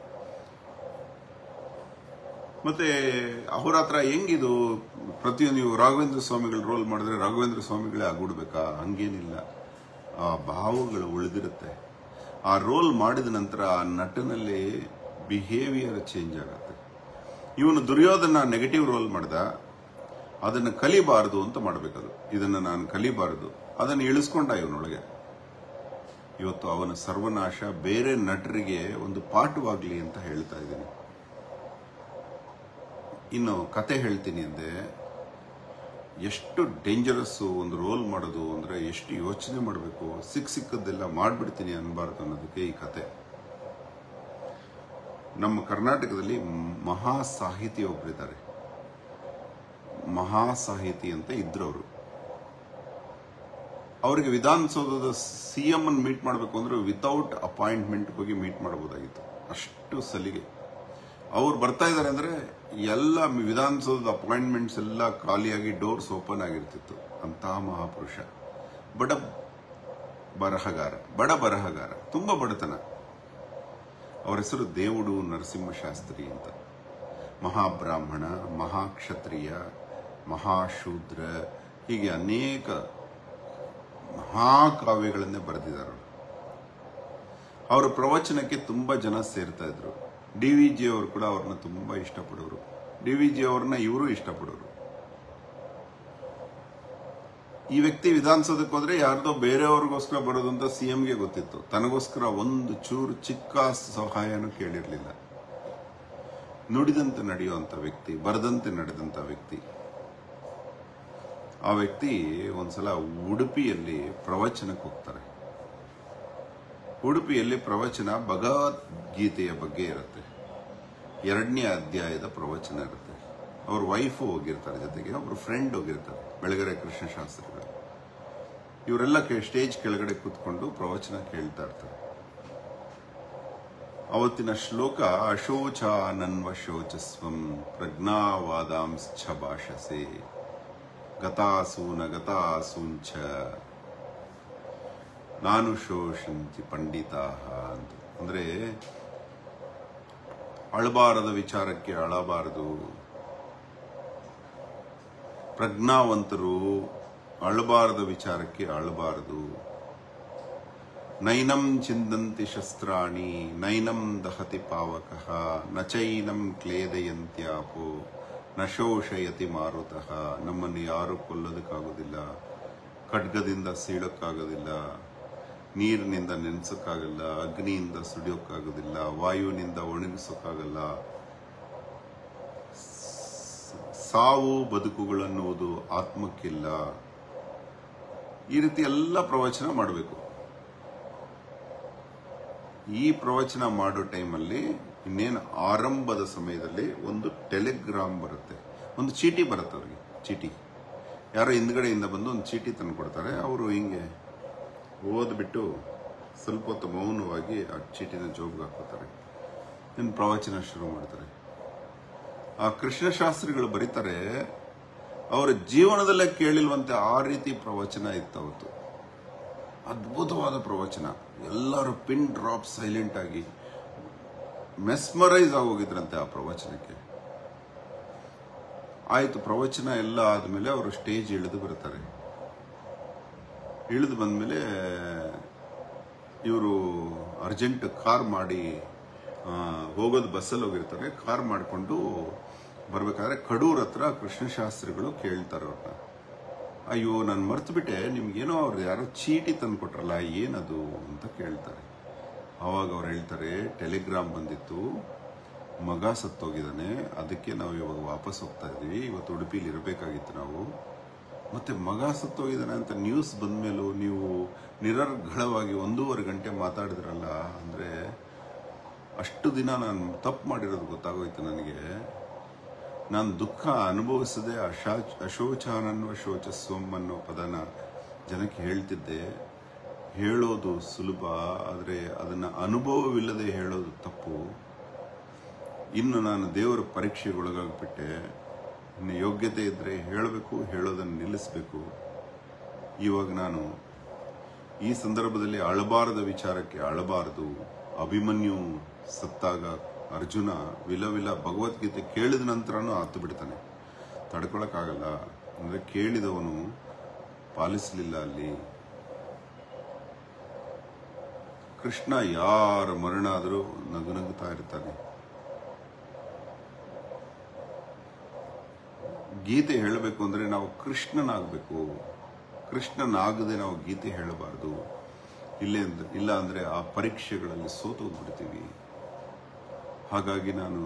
ಮತ್ತೆ ಅವ್ರ ಹತ್ರ ಹೆಂಗಿದು, ಪ್ರತಿಯೊಂದು ರಾಘವೇಂದ್ರ ಸ್ವಾಮಿಗಳು ರೋಲ್ ಮಾಡಿದ್ರೆ ರಾಘವೇಂದ್ರ ಸ್ವಾಮಿಗಳೇ ಆಗ್ಬಿಡ್ಬೇಕಾ? ಹಂಗೇನಿಲ್ಲ. ಆ ಭಾವಗಳು ಉಳಿದಿರುತ್ತೆ. ಆ ರೋಲ್ ಮಾಡಿದ ನಂತರ ಆ ನಟನಲ್ಲಿ ಬಿಹೇವಿಯರ್ ಚೇಂಜ್ ಆಗುತ್ತೆ. ಇವನು ದುರ್ಯೋಧನ ನೆಗೆಟಿವ್ ರೋಲ್ ಮಾಡ್ದ, ಅದನ್ನು ಕಲಿಬಾರದು ಅಂತ ಮಾಡಬೇಕದು. ಇದನ್ನು ನಾನು ಕಲಿಬಾರದು, ಅದನ್ನು ಇಳಿಸ್ಕೊಂಡ ಇವನೊಳಗೆ. ಇವತ್ತು ಅವನ ಸರ್ವನಾಶ ಬೇರೆ ನಟರಿಗೆ ಒಂದು ಪಾಠವಾಗ್ಲಿ ಅಂತ ಹೇಳ್ತಾ ಇದ್ದೀನಿ. ಇನ್ನು ಕತೆ ಹೇಳ್ತೀನಿ ಅಂದೆ, ಎಷ್ಟು ಡೇಂಜರಸ್ಸು ಒಂದು ರೋಲ್ ಮಾಡೋದು ಅಂದ್ರೆ ಎಷ್ಟು ಯೋಚನೆ ಮಾಡಬೇಕು. ಸಿಕ್ಕದ್ದೆಲ್ಲ ಮಾಡ್ಬಿಡ್ತೀನಿ ಅನ್ಬಾರ್ದು ಅನ್ನೋದಕ್ಕೆ ಈ ಕತೆ. ನಮ್ಮ ಕರ್ನಾಟಕದಲ್ಲಿ ಮಹಾ ಸಾಹಿತಿ ಒಬ್ಬರಿದ್ದಾರೆ. ಮಹಾ ಸಾಹಿತಿ ಅಂತ ಇದ್ರು ಅವರು. ಅವರಿಗೆ ವಿಧಾನಸೌಧದ CM ಅನ್ನು ಮೀಟ್ ಮಾಡಬೇಕು ಅಂದ್ರೆ ವಿತೌಟ್ ಅಪಾಯಿಂಟ್ಮೆಂಟ್ ಹೋಗಿ ಮೀಟ್ ಮಾಡಬಹುದಾಗಿತ್ತು. ಅಷ್ಟು ಸಲಿಗೆ. ಅವ್ರು ಬರ್ತಾ ಇದ್ದಾರೆ ಅಂದ್ರೆ ಎಲ್ಲ ವಿಧಾನಸೌಧದ ಅಪಾಯಿಂಟ್ಮೆಂಟ್ಸ್ ಎಲ್ಲ ಖಾಲಿಯಾಗಿ ಡೋರ್ಸ್ ಓಪನ್ ಆಗಿರ್ತಿತ್ತು. ಅಂತಹ ಮಹಾಪುರುಷ. ಬಡ ಬರಹಗಾರ, ತುಂಬಾ ಬಡತನ. ಅವರ ಹೆಸರು ದೇವುಡು ನರಸಿಂಹಶಾಸ್ತ್ರಿ ಅಂತ. ಮಹಾಬ್ರಾಹ್ಮಣ, ಮಹಾಕ್ಷತ್ರಿಯ, ಮಹಾಶೂದ್ರ, ಹೀಗೆ ಅನೇಕ ಮಹಾಕಾವ್ಯಗಳನ್ನೇ ಬರೆದಿದ್ದಾರೆ. ಅವರ ಪ್ರವಚನಕ್ಕೆ ತುಂಬಾ ಜನ ಸೇರ್ತಾ ಇದ್ರು. DVG ಅವರು ಕೂಡ ಅವ್ರನ್ನ ತುಂಬಾ ಇಷ್ಟಪಡೋರು. DVG ಅವ್ರನ್ನ ಇವರು ಇಷ್ಟಪಡೋರು. ಈ ವ್ಯಕ್ತಿ ವಿಧಾನಸೌಧಕ್ಕೆ ಹೋದ್ರೆ ಯಾರ್ದೋ ಬೇರೆಯವ್ರಿಗೋಸ್ಕರ ಬರೋದು ಅಂತ CMಗೆ ಗೊತ್ತಿತ್ತು. ತನಗೋಸ್ಕರ ಒಂದು ಚೂರು ಚಿಕ್ಕ ಸಹಾಯನೂ ಕೇಳಿರ್ಲಿಲ್ಲ. ನುಡಿದಂತೆ ನಡೆಯುವಂತ ವ್ಯಕ್ತಿ, ಬರದಂತೆ ನಡೆದಂತ ವ್ಯಕ್ತಿ. ಆ ವ್ಯಕ್ತಿ ಒಂದ್ಸಲ ಉಡುಪಿಯಲ್ಲಿ ಪ್ರವಚನಕ್ಕೆ ಹೋಗ್ತಾರೆ. ಉಡುಪಿಯಲ್ಲಿ ಪ್ರವಚನ ಭಗವದ್ಗೀತೆಯ ಬಗ್ಗೆ ಇರುತ್ತೆ. 2ನೇ ಅಧ್ಯಾಯದ ಪ್ರವಚನ ಇರುತ್ತೆ. ಅವ್ರ ವೈಫು ಹೋಗಿರ್ತಾರೆ, ಜೊತೆಗೆ ಒಬ್ರು ಫ್ರೆಂಡ್ ಹೋಗಿರ್ತಾರೆ, ಬೆಳಗೆರೆ ಕೃಷ್ಣಶಾಸ್ತ್ರಿಗಳು. ಇವರೆಲ್ಲ ಸ್ಟೇಜ್ ಕೆಳಗಡೆ ಕೂತ್ಕೊಂಡು ಪ್ರವಚನ ಕೇಳ್ತಾ ಇರ್ತಾರೆ. ಅವತ್ತಿನ ಶ್ಲೋಕ ಅಶೋಚಾನನ್ವ ಶೋಚಸ್ವಂ ಪ್ರಜ್ಞಾವಾದಾಂಶ್ಚ ಭಾಷಸೆ ಗತಾಸೂನ ಗತಾಸೂಂಚ ನಾನು ಶೋಷಂತಿ ಪಂಡಿತಾ ಅಂತ. ಅಂದ್ರೆ ಅಳಬಾರದ ವಿಚಾರಕ್ಕೆ ಅಳಬಾರದು. ಪ್ರಜ್ಞಾವಂತರು ಅಳಬಾರದ ವಿಚಾರಕ್ಕೆ ಅಳಬಾರದು. ನೈನಂ ಚಿಂದಂತಿ ಶಸ್ತ್ರಾಣಿ ನೈನಂ ದಹತಿ ಪಾವಕಃ ನ ಚೈನಂ ಕ್ಲೇದಯಂತ್ಯಾಪೋ ನ ಶೋಷಯತಿ ಮಾರುತಃ. ನಮ್ಮನ್ನು ಯಾರು ಕೊಲ್ಲೋದಕ್ಕಾಗೋದಿಲ್ಲ, ಖಡ್ಗದಿಂದ ಸೀಳೋಕ್ಕಾಗೋದಿಲ್ಲ, ನೀರಿನಿಂದ ನೆನೆಸೋಕ್ಕಾಗಲ್ಲ, ಅಗ್ನಿಯಿಂದ ಸುಡಿಯೋಕ್ಕಾಗೋದಿಲ್ಲ, ವಾಯುವಿನಿಂದ ಒಣಗಿಸೋಕ್ಕಾಗಲ್ಲ. ಸಾವು ಬದುಕುಗಳನ್ನುವುದು ಆತ್ಮಕ್ಕಿಲ್ಲ. ಈ ರೀತಿ ಎಲ್ಲ ಪ್ರವಚನ ಮಾಡಬೇಕು. ಈ ಪ್ರವಚನ ಮಾಡೋ ಟೈಮಲ್ಲಿ ಇನ್ನೇನು ಆರಂಭದ ಸಮಯದಲ್ಲಿ ಒಂದು ಟೆಲಿಗ್ರಾಮ್ ಬರುತ್ತೆ, ಒಂದು ಚೀಟಿ ಬರುತ್ತೆ. ಅವ್ರಿಗೆ ಚೀಟಿ ಯಾರೋ ಹಿಂದ್ಗಡೆಯಿಂದ ಬಂದು ಒಂದು ಚೀಟಿ ತಂದು ಕೊಡ್ತಾರೆ. ಅವರು ಹಿಂಗೆ ಓದ್ಬಿಟ್ಟು ಸ್ವಲ್ಪ ಹೊತ್ತು ಮೌನವಾಗಿ ಆ ಚೀಟಿನ ಜೋಬ್ಗೆ ಹಾಕೋತಾರೆ. ಇನ್ನು ಪ್ರವಚನ ಶುರು ಮಾಡ್ತಾರೆ. ಆ ಕೃಷ್ಣಶಾಸ್ತ್ರಿಗಳು ಬರೀತಾರೆ, ಅವರ ಜೀವನದಲ್ಲೇ ಕೇಳಿಲ್ವಂತೆ ಆ ರೀತಿ ಪ್ರವಚನ ಇತ್ತು ಅವತ್ತು. ಅದ್ಭುತವಾದ ಪ್ರವಚನ. ಎಲ್ಲರೂ ಪಿನ್ ಡ್ರಾಪ್ ಸೈಲೆಂಟ್ ಆಗಿ ಮೆಸ್ಮರೈಸ್ ಆಗೋಗಿದ್ರಂತೆ ಆ ಪ್ರವಚನಕ್ಕೆ. ಆಯ್ತು, ಪ್ರವಚನ ಎಲ್ಲ ಆದ್ಮೇಲೆ ಅವರು ಸ್ಟೇಜ್ ಇಳಿದು ಬರ್ತಾರೆ. ಇಳಿದು ಬಂದ್ಮೇಲೆ ಇವರು ಅರ್ಜೆಂಟ್ ಕಾರ್ ಮಾಡಿ ಹೋಗೋದು, ಬಸ್ಸಲ್ಲಿ ಹೋಗಿರ್ತಾರೆ. ಕಾರ್ ಮಾಡಿಕೊಂಡು ಬರ್ಬೇಕಾದ್ರೆ ಕಡೂರ್ ಹತ್ರ ಕೃಷ್ಣಶಾಸ್ತ್ರಿಗಳು ಕೇಳ್ತಾರೆ ಅವ್ರನ್ನ, ಅಯ್ಯೋ ನಾನು ಮರ್ತು ಬಿಟ್ಟೆ, ನಿಮ್ಗೇನೋ ಅವ್ರು ಯಾರೋ ಚೀಟಿ ತಂದು ಕೊಟ್ರಲ್ಲ, ಏನದು ಅಂತ ಕೇಳ್ತಾರೆ. ಆವಾಗ ಅವ್ರು ಹೇಳ್ತಾರೆ, ಟೆಲಿಗ್ರಾಮ್ ಬಂದಿತ್ತು, ಮಗ ಸತ್ತೋಗಿದ್ದಾನೆ, ಅದಕ್ಕೆ ನಾವು ಇವಾಗ ವಾಪಸ್ ಹೋಗ್ತಾ ಇದೀವಿ. ಇವತ್ತು ಉಡುಪಿಲಿ ಇರಬೇಕಾಗಿತ್ತು ನಾವು. ಮತ್ತೆ ಮಗ ಸತ್ತೋಗಿದ್ದಾನೆ ಅಂತ ನ್ಯೂಸ್ ಬಂದ್ಮೇಲೂ ನೀವು ನಿರರ್ಗಳವಾಗಿ 1.5 ಗಂಟೆ ಮಾತಾಡಿದ್ರಲ್ಲ, ಅಂದ್ರೆ ಅಷ್ಟು ದಿನ ನಾನು ತಪ್ಪು ಮಾಡಿರೋದು ಗೊತ್ತಾಗೋಯ್ತು ನನಗೆ. ನಾನು ದುಃಖ ಅನುಭವಿಸದೆ ಅಶೋಚಾನನ್ವ ಶೋಚಸ್ವಂ ಅನ್ನೋ ಪದನ ಜನಕ್ಕೆ ಹೇಳ್ತಿದ್ದೆ. ಹೇಳೋದು ಸುಲಭ, ಆದರೆ ಅದನ್ನ ಅನುಭವವಿಲ್ಲದೆ ಹೇಳೋದು ತಪ್ಪು. ಇನ್ನು ನಾನು ದೇವರ ಪರೀಕ್ಷೆಗೆ ಒಳಗಾಗ್ಬಿಟ್ಟೆ. ಇನ್ನು ಯೋಗ್ಯತೆ ಇದ್ರೆ ಹೇಳಬೇಕು, ಹೇಳೋದನ್ನು ನಿಲ್ಲಿಸಬೇಕು. ಇವಾಗ ನಾನು ಈ ಸಂದರ್ಭದಲ್ಲಿ ಅಳಬಾರದ ವಿಚಾರಕ್ಕೆ ಅಳಬಾರದು. ಅಭಿಮನ್ಯು ಸತ್ತಾಗ ಅರ್ಜುನ ವಿಲವಿಲ ಭಗವದ್ಗೀತೆ ಕೇಳಿದ ನಂತರನೂ ಹತ್ತು ಬಿಡ್ತಾನೆ, ತಡ್ಕೊಳಕ್ಕಾಗಲ್ಲ. ಅಂದ್ರೆ ಕೇಳಿದವನು ಪಾಲಿಸಲಿಲ್ಲ. ಅಲ್ಲಿ ಕೃಷ್ಣ ಯಾರ ಮರಣ ಆದರೂ ನಗುನಗುತ್ತಾ ಇರ್ತಾನೆ. ಗೀತೆ ಹೇಳಬೇಕು ಅಂದ್ರೆ ನಾವು ಕೃಷ್ಣನಾಗಬೇಕು. ಕೃಷ್ಣನಾಗದೆ ನಾವು ಗೀತೆ ಹೇಳಬಾರ್ದು. ಇಲ್ಲ ಅಂದ್ರೆ ಆ ಪರೀಕ್ಷೆಗಳಲ್ಲಿ ಸೋತು ಹೋಗ್ಬಿಡ್ತೀವಿ. ಹಾಗಾಗಿ ನಾನು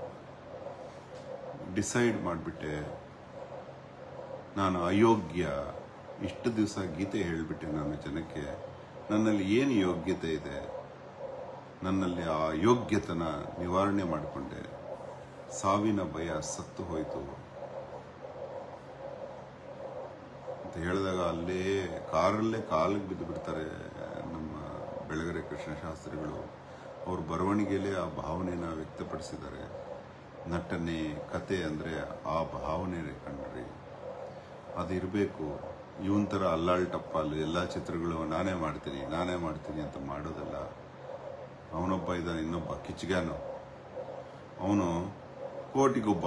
ಡಿಸೈಡ್ ಮಾಡಿಬಿಟ್ಟೆ, ನಾನು ಅಯೋಗ್ಯ. ಇಷ್ಟು ದಿವಸ ಗೀತೆ ಹೇಳಿಬಿಟ್ಟೆ ನಾನು ಜನಕ್ಕೆ. ನನ್ನಲ್ಲಿ ಏನು ಯೋಗ್ಯತೆ ಇದೆ, ನನ್ನಲ್ಲಿ ಆ ಯೋಗ್ಯತನ ನಿವಾರಣೆ ಮಾಡಿಕೊಂಡೆ. ಸಾವಿನ ಭಯ ಸತ್ತು ಹೋಯಿತು ಅಂತ ಹೇಳಿದಾಗ ಅಲ್ಲೇ ಕಾರಲ್ಲೇ ಕಾಲಿಗೆ ಬಿದ್ದು ಬಿಡ್ತಾರೆ ನಮ್ಮ ಬೆಳಗೆರೆ ಕೃಷ್ಣಶಾಸ್ತ್ರಿಗಳು. ಅವ್ರ ಬರವಣಿಗೆಯಲ್ಲೇ ಆ ಭಾವನೆನ ವ್ಯಕ್ತಪಡಿಸಿದ್ದಾರೆ. ನಟನೆ, ಕತೆ ಅಂದರೆ ಆ ಭಾವನೆ ಕಂಡ್ರಿ. ಅದಿರಬೇಕು. ಇವನ್ ಥರ ಅಲ್ಲಾಳ್ಟಪ್ಪ ಅಲ್ಲಿ ಎಲ್ಲ ಚಿತ್ರಗಳು ನಾನೇ ಮಾಡ್ತೀನಿ ಅಂತ ಮಾಡೋದಲ್ಲ. ಅವನೊಬ್ಬ ಇದ್ದಾನೆ, ಇನ್ನೊಬ್ಬ ಕಿಚ್ಗಾನು, ಅವನು ಕೋಟಿಗೊಬ್ಬ.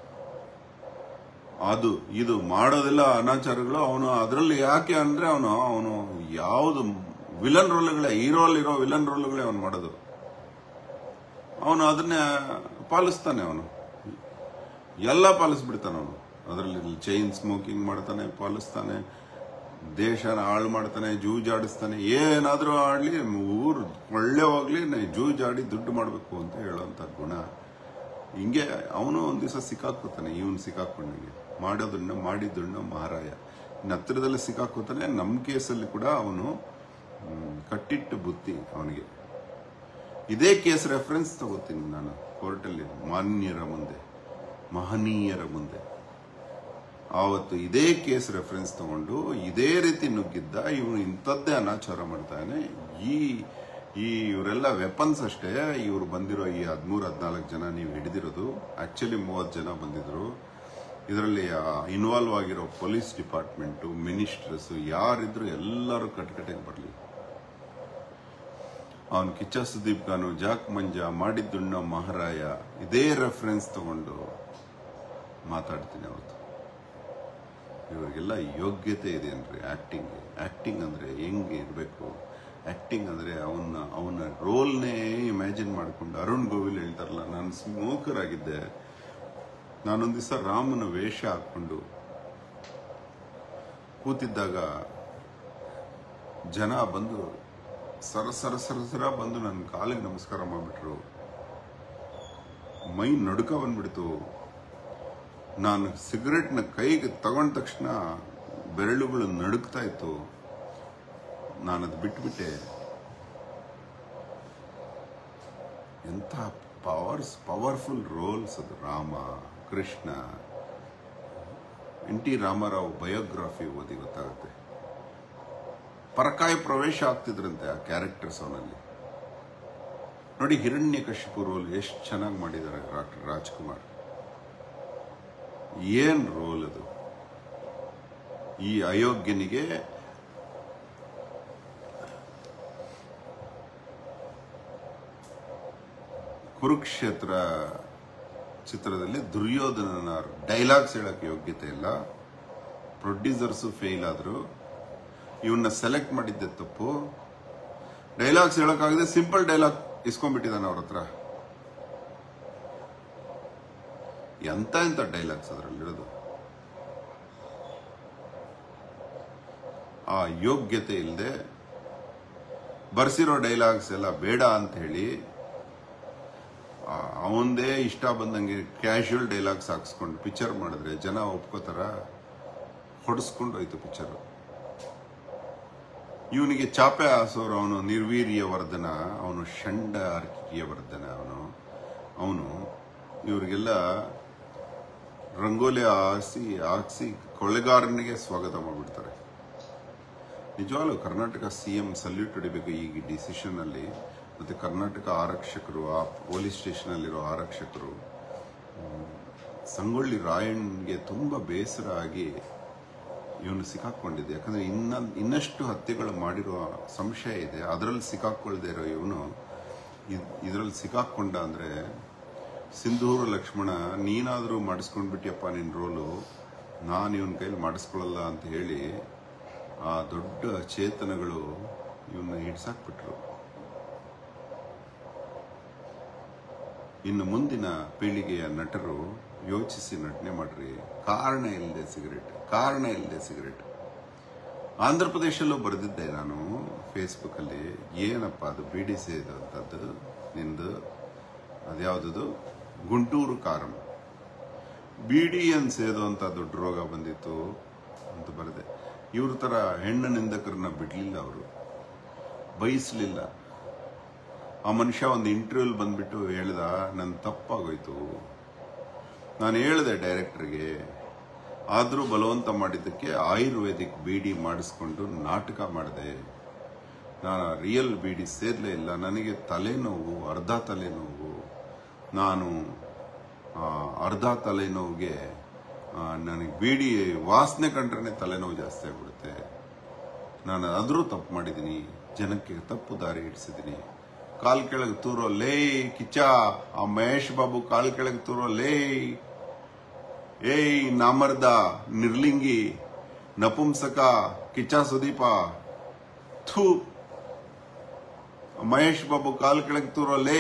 ಅದು ಇದು ಮಾಡೋದೆಲ್ಲ ಅನಾಚಾರಗಳು. ಅವನು ಅದರಲ್ಲಿ ಯಾಕೆ ಅಂದ್ರೆ ಅವನು ಯಾವುದು ವಿಲನ್ ರೋಲ್ಗಳೇ, ಹೀರೋಲಿರೋ ವಿಲನ್ ರೋಲ್ಗಳೇ ಅವನು ಮಾಡೋದು. ಅವನು ಅದನ್ನೇ ಪಾಲಿಸ್ತಾನೆ. ಅವನು ಎಲ್ಲ ಪಾಲಿಸ್ಬಿಡ್ತಾನೆ. ಅವನು ಅದರಲ್ಲಿ ಚೈನ್ ಸ್ಮೋಕಿಂಗ್ ಮಾಡ್ತಾನೆ, ಪಾಲಿಸ್ತಾನೆ. ದೇಶನ ಹಾಳು ಮಾಡ್ತಾನೆ, ಜೂಜಾಡಿಸ್ತಾನೆ, ಏನಾದ್ರೂ ಆಡ್ಲಿ, ಊರು ಒಳ್ಳೆ ಹೋಗ್ಲಿ, ಜೂಜಾಡಿ ದುಡ್ಡು ಮಾಡಬೇಕು ಅಂತ ಹೇಳೋಂಥ ಗುಣ. ಹಿಂಗೆ ಅವನು ಒಂದ್ ದಿವಸ ಸಿಕ್ಕಾಕೋತಾನೆ, ಇವನು ಸಿಕ್ಕಾಕೊಂಡಂಗೆ ಮಾಡಿದ್ದಣ್ಣ ಮಹಾರಾಯ. ಇನ್ನು ಹತ್ತಿರದಲ್ಲಿ ಸಿಕ್ಕಾಕೋತಾನೆ. ನಮ್ಮ ಕೇಸಲ್ಲಿ ಕೂಡ ಅವನು ಕಟ್ಟಿಟ್ಟು ಬುತ್ತಿ ಅವನಿಗೆ. ಇದೇ ಕೇಸ್ ರೆಫರೆನ್ಸ್ ತಗೋತೀನಿ ನಾನು ಕೋರ್ಟಲ್ಲಿ, ಮಹನೀಯರ ಮುಂದೆ. ಆವತ್ತು ಇದೇ ಕೇಸ್ ರೆಫರೆನ್ಸ್ ತಗೊಂಡು ಇದೇ ರೀತಿ ನುಗ್ಗಿದ್ದ ಇವನು ಇಂಥದ್ದೇ ಅನಾಚಾರ ಮಾಡ್ತಾನೆ. ಇವರೆಲ್ಲ ವೆಪನ್ಸ್ ಅಷ್ಟೇ. ಇವರು ಬಂದಿರೋ ಈ 13-14 ಜನ ನೀವು ಹಿಡಿದಿರೋದು, ಆಕ್ಚುಲಿ 30 ಜನ ಬಂದಿದ್ರು. ಇದರಲ್ಲಿ ಇನ್ವಾಲ್ವ್ ಆಗಿರೋ ಪೊಲೀಸ್ ಡಿಪಾರ್ಟ್ಮೆಂಟು, ಮಿನಿಸ್ಟರ್ಸ್ ಯಾರಿದ್ರು ಎಲ್ಲರೂ ಕಟ್ಕಟೆಗೆ ಬರಲಿ. ಅವನು ಕಿಚ್ಚ ಸುದೀಪ್ ಖಾನು, ಜಾಕ್ ಮಂಜಾ, ಮಾಡಿದ್ದುಣ್ಣ ಮಹಾರಾಯ ಇದೇ ರೆಫರೆನ್ಸ್ ತಗೊಂಡು ಮಾತಾಡ್ತೀನಿ ಅವತ್ತು. ಇವರಿಗೆಲ್ಲ ಯೋಗ್ಯತೆ ಇದೆ ಅಂದ್ರೆ ಆಕ್ಟಿಂಗ್ ಅಂದ್ರೆ ಹೆಂಗೆ ಇರಬೇಕು, ಆಕ್ಟಿಂಗ್ ಅಂದ್ರೆ ಅವನ ರೋಲ್ನೇ ಇಮ್ಯಾಜಿನ್ ಮಾಡ್ಕೊಂಡು. ಅರುಣ್ ಗೋವಿಲ್ ಹೇಳ್ತಾರಲ್ಲ, ನಾನು ಸ್ಮೋಕರ್ ಆಗಿದ್ದೆ, ನಾನೊಂದ್ ದಿವಸ ರಾಮನ ವೇಷ ಹಾಕೊಂಡು ಕೂತಿದ್ದಾಗ ಜನ ಬಂದು ಸರ ಬಂದು ನನ್ನ ಕಾಲಿಗೆ ನಮಸ್ಕಾರ ಮಾಡ್ಬಿಟ್ರು. ಮೈ ನಡುಕ ಬಂದ್ಬಿಡ್ತು. ನಾನು ಸಿಗರೆಟ್ನ ಕೈಗೆ ತಗೊಂಡ ತಕ್ಷಣ ಬೆರಳುಗಳು ನಡುಕ್ತಾ ಇತ್ತು. ನಾನದು ಬಿಟ್ಬಿಟ್ಟೆ. ಎಂಥ ಪವರ್ಫುಲ್ ರೋಲ್ಸ್ ಅದು. ರಾಮ, ಕೃಷ್ಣ, NT ರಾಮಾರಾವ್ ಬಯೋಗ್ರಫಿ ಓದಿ ಗೊತ್ತಾಗುತ್ತೆ. ಪರಕಾಯ ಪ್ರವೇಶ ಆಗ್ತಿದ್ರಂತೆ ಆ ಕ್ಯಾರೆಕ್ಟರ್ಸ್ ಅವನಲ್ಲಿ. ನೋಡಿ, ಹಿರಣ್ಯಕಶಿಪು ರೋಲ್ ಎಷ್ಟು ಚೆನ್ನಾಗಿ ಮಾಡಿದ್ದಾರೆ ಡಾಕ್ಟರ್ ರಾಜ್ಕುಮಾರ್. ಏನ್ ರೋಲ್ ಅದು. ಈ ಅಯೋಗ್ಯನಿಗೆ ಕುರುಕ್ಷೇತ್ರ ಚಿತ್ರದಲ್ಲಿ ದುರ್ಯೋಧನನ ಡೈಲಾಗ್ಸ್ ಹೇಳಕ್ಕೆ ಯೋಗ್ಯತೆ ಇಲ್ಲ. ಪ್ರೊಡ್ಯೂಸರ್ಸು ಫೇಲ್ ಆದ್ರು. ಇವನ್ನ ಸೆಲೆಕ್ಟ್ ಮಾಡಿದ್ದೆ ತಪ್ಪು. ಡೈಲಾಗ್ಸ್ ಹೇಳಕ್ಕಾಗದೆ ಸಿಂಪಲ್ ಡೈಲಾಗ್ ಇಸ್ಕೊಂಡ್ಬಿಟ್ಟಿದ್ದಾನೆ ಅವ್ರ ಹತ್ರ. ಎಂತ ಡೈಲಾಗ್ಸ್ ಅದರಲ್ಲಿರೋದು. ಆ ಯೋಗ್ಯತೆ ಇಲ್ಲದೆ ಬರ್ಸಿರೋ ಡೈಲಾಗ್ಸ್ ಎಲ್ಲ ಬೇಡ ಅಂತ ಹೇಳಿ ಅವಂದೇ ಇಷ್ಟ ಬಂದಂಗೆ ಕ್ಯಾಶುವಲ್ ಡೈಲಾಗ್ಸ್ ಹಾಕ್ಸ್ಕೊಂಡು ಪಿಕ್ಚರ್ ಮಾಡಿದ್ರೆ ಜನ ಒಪ್ಕೋತಾರ? ಹೊಡೆಸ್ಕೊಂಡು ಹೋಯ್ತು ಪಿಕ್ಚರ್. ಇವನಿಗೆ ಚಾಪೆ ಹಾಸೋರು ಅವನು ನಿರ್ವೀರ್ಯ ವರ್ಧನ, ಅವನು ಷಂಡ ಅರ್ಕಿಯ ವರ್ಧನ, ಅವನು ಇವರಿಗೆಲ್ಲ ರಂಗೋಲಿ ಹಾಕ್ಸಿ ಕೊಳೆಗಾರನಿಗೆ ಸ್ವಾಗತ ಮಾಡಿಬಿಡ್ತಾರೆ. ನಿಜವಾಗ್ಲೂ ಕರ್ನಾಟಕ CM ಸಲ್ಯೂಟ್ ಹೊಡಿಬೇಕು ಈ ಡಿಸಿಷನ್ ಅಲ್ಲಿ. ಮತ್ತೆ ಕರ್ನಾಟಕ ಆರಕ್ಷಕರು, ಆ ಪೊಲೀಸ್ ಸ್ಟೇಷನ್ ಅಲ್ಲಿರೋ ಆರಕ್ಷಕರು, ಸಂಗೊಳ್ಳಿ ರಾಯಣ್ಗೆ ತುಂಬಾ ಬೇಸರ ಆಗಿ ಇವನು ಸಿಕ್ಕಾಕೊಂಡಿದ್ದೆ. ಯಾಕಂದ್ರೆ ಇನ್ನಷ್ಟು ಹತ್ಯೆಗಳು ಮಾಡಿರುವ ಸಂಶಯ ಇದೆ. ಅದರಲ್ಲಿ ಸಿಕ್ಕಾಕೊಳ್ದೇ ಇರೋ ಇವನು ಇದರಲ್ಲಿ ಸಿಕ್ಕಾಕೊಂಡ ಅಂದ್ರೆ, ಸಿಂಧೂರ ಲಕ್ಷ್ಮಣ ನೀನಾದ್ರೂ ಮಾಡಿಸ್ಕೊಂಡ್ಬಿಟ್ಟಿಯಪ್ಪ ನಿನ್ನ ರೋಲು, ನಾನು ಇವನ ಕೈಲಿ ಮಾಡಿಸ್ಕೊಳ್ಳಲ್ಲ ಅಂತ ಹೇಳಿ ಆ ದೊಡ್ಡ ಚೇತನಗಳು ಇವನ್ನ ಹಿಡ್ಸಾಕ್ಬಿಟ್ರು. ಇನ್ನು ಮುಂದಿನ ಪೀಳಿಗೆಯ ನಟರು ಯೋಚಿಸಿ ನಟನೆ ಮಾಡ್ರಿ. ಕಾರಣ ಇಲ್ಲದೆ ಸಿಗರೇಟ್. ಆಂಧ್ರ ಪ್ರದೇಶಲ್ಲೂ ಬರೆದಿದ್ದೆ ನಾನು ಫೇಸ್ಬುಕ್ ಅಲ್ಲಿ. ಏನಪ್ಪ ಅದು ಬೀಡಿ ಸೇದಂಥದ್ದು ನಿಂದು, ಅದ್ಯಾವ್ದು ಗುಂಟೂರು ಕಾರಂ, ಬೀಡಿಯನ್ನು ಸೇದುವಂತ ದೊಡ್ಡ ರೋಗ ಬಂದಿತ್ತು ಅಂತ ಬರೆದೆ. ಇವ್ರ ತರ ಹೆಣ್ಣು ನಿಂದಕರನ್ನ ಬಿಡ್ಲಿಲ್ಲ, ಅವರು ಬಯಸ್ಲಿಲ್ಲ. ಆ ಮನುಷ್ಯ ಒಂದು ಇಂಟರ್ವ್ಯೂಲ್ ಬಂದ್ಬಿಟ್ಟು ಹೇಳ್ದ, ನನ್ನ ತಪ್ಪಾಗೋಯ್ತು, ನಾನು ಹೇಳಿದೆ ಡೈರೆಕ್ಟರ್ಗೆ, ಆದರೂ ಬಲವಂತ ಮಾಡಿದ್ದಕ್ಕೆ ಆಯುರ್ವೇದಿಕ್ ಬೀಡಿ ಮಾಡಿಸ್ಕೊಂಡು ನಾಟಕ ಮಾಡಿದೆ. ನಾನು ರಿಯಲ್ ಬೀಡಿ ಸೇರ್ಲೇ ಇಲ್ಲ. ನನಗೆ ತಲೆನೋವು, ಅರ್ಧ ತಲೆನೋವು. ನಾನು ಅರ್ಧ ತಲೆನೋವಿಗೆ ನನಗೆ ಬೀಡಿ ವಾಸನೆ ಕಂಡ್ರೆ ತಲೆನೋವು ಜಾಸ್ತಿ ಆಗ್ಬಿಡುತ್ತೆ. ನಾನು ಆದರೂ ತಪ್ಪು ಮಾಡಿದ್ದೀನಿ, ಜನಕ್ಕೆ ತಪ್ಪು ದಾರಿ ಇಡಿಸಿದ್ದೀನಿ. ಕಾಲ್ ಕೆಳಗೆ ತೂರೋ ಲೇ ಕಿಚ್ಚ, ಆ ಮಹೇಶ್ ಬಾಬು ಕಾಲ್ ಕೆಳಗೆ ತೂರೋ ಲೇ, ಏಯ್ ನಾಮರ್ದ, ನಿರ್ಲಿಂಗಿ, ನಪುಂಸಕ, ಕಿಚ್ಚ ಸುದೀಪ, ಥೂ, ಮಹೇಶ್ ಬಾಬು ಕಾಲ್ ಕೆಳಗೆ ತೂರೋ ಲೇ,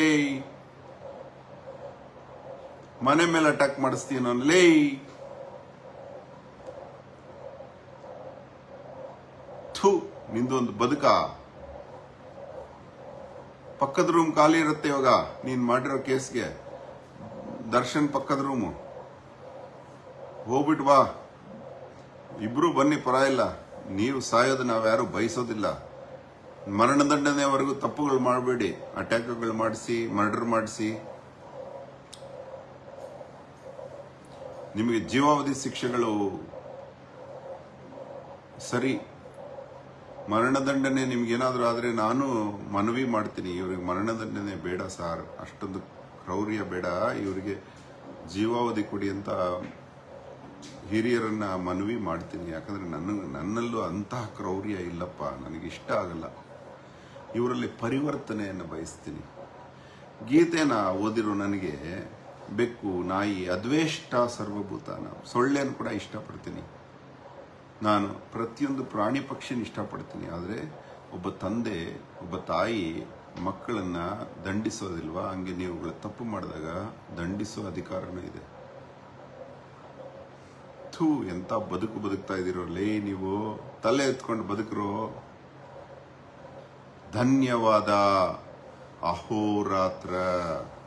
ಮನೆ ಮೇಲೆ ಅಟ್ಯಾಕ್ ಮಾಡಿಸ್ತೀಯ ನಾನು ಲೇ. ನಿಂದು ಒಂದು ಬದುಕ. ಪಕ್ಕದ ರೂಮ್ ಖಾಲಿ ಇರುತ್ತೆ ಇವಾಗ ನೀನ್ ಮಾಡಿರೋ ಕೇಸ್ಗೆ. ದರ್ಶನ್ ಪಕ್ಕದ ರೂಮು, ಹೋಗ್ಬಿಟ್ಟು ಬಾ, ಇಬ್ರು ಬನ್ನಿ, ಪರ ಇಲ್ಲ. ನೀವು ಸಾಯೋದು ನಾವ್ಯಾರು ಬಯಸೋದಿಲ್ಲ. ಮರಣದಂಡನೆವರೆಗೂ ತಪ್ಪುಗಳು ಮಾಡಬೇಡಿ. ಅಟ್ಯಾಕ್ಗಳು ಮಾಡಿಸಿ, ಮರ್ಡರ್ ಮಾಡಿಸಿ, ನಿಮಗೆ ಜೀವಾವಧಿ ಶಿಕ್ಷೆಗಳು ಸರಿ. ಮರಣದಂಡನೆ ನಿಮ್ಗೇನಾದ್ರೂ ಆದ್ರೆ ನಾನು ಮನವಿ ಮಾಡ್ತೀನಿ, ಇವ್ರಿಗೆ ಮರಣದಂಡನೆ ಬೇಡ ಸಾರ್, ಅಷ್ಟೊಂದು ಕ್ರೌರ್ಯ ಬೇಡ, ಇವರಿಗೆ ಜೀವಾವಧಿ ಕೊಡಿ ಅಂತ ಹಿರಿಯರನ್ನ ಮನವಿ ಮಾಡ್ತೀನಿ. ಯಾಕಂದ್ರೆ ನನ್ನಲ್ಲೂ ಅಂತಹ ಕ್ರೌರ್ಯ ಇಲ್ಲಪ್ಪ, ನನಗೆ ಇಷ್ಟ ಆಗಲ್ಲ. ಇವರಲ್ಲಿ ಪರಿವರ್ತನೆಯನ್ನು ಬಯಸ್ತೀನಿ. ಗೀತೆನ ಓದಿರೋ ನನಗೆ ಬೆಕ್ಕು, ನಾಯಿ, ಅದ್ವೇಷ್ಟ ಸರ್ವಭೂತಾನ, ಸೊಳ್ಳೆಯನ್ನು ಕೂಡ ಇಷ್ಟಪಡ್ತೀನಿ. ನಾನು ಪ್ರತಿಯೊಂದು ಪ್ರಾಣಿ ಪಕ್ಷಿನ ಇಷ್ಟಪಡ್ತೀನಿ. ಆದರೆ ಒಬ್ಬ ತಂದೆ, ಒಬ್ಬ ತಾಯಿ ಮಕ್ಕಳನ್ನ ದಂಡಿಸೋದಿಲ್ವಾ? ಹಂಗೆ ನೀವುಗಳ ತಪ್ಪು ಮಾಡಿದಾಗ ದಂಡಿಸೋ ಅಧಿಕಾರನೂ ಇದೆ. ಎಂತ ಬದುಕು ಬದುಕ್ತಾ ಇದ್ದೀರೋ ಲೇ ನೀವು, ತಲೆ ಎತ್ಕೊಂಡು ಬದುಕ್ರೋ. ಧನ್ಯವಾದ. ಅಹೋರಾತ್ರ.